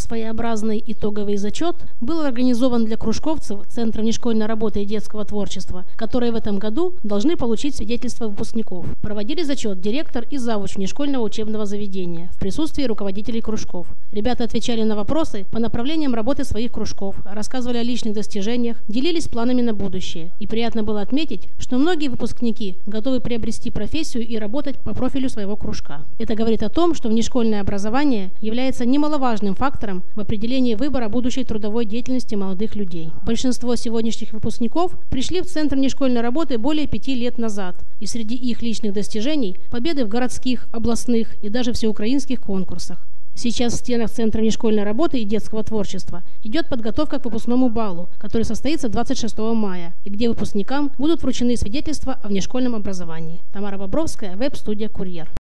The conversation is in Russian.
Своеобразный итоговый зачет был организован для кружковцев Центра внешкольной работы и детского творчества, которые в этом году должны получить свидетельство выпускников. Проводили зачет директор и завуч внешкольного учебного заведения в присутствии руководителей кружков. Ребята отвечали на вопросы по направлениям работы своих кружков, рассказывали о личных достижениях, делились планами на будущее. И приятно было отметить, что многие выпускники готовы приобрести профессию и работать по профилю своего кружка. Это говорит о том, что внешкольное образование является немаловажным фактором в определении выбора будущей трудовой деятельности молодых людей. Большинство сегодняшних выпускников пришли в Центр внешкольной работы более 5 лет назад, и среди их личных достижений – победы в городских, областных и даже всеукраинских конкурсах. Сейчас в стенах Центра внешкольной работы и детского творчества идет подготовка к выпускному балу, который состоится 26 мая, и где выпускникам будут вручены свидетельства о внешкольном образовании. Тамара Бобровская, веб-студия «Курьер».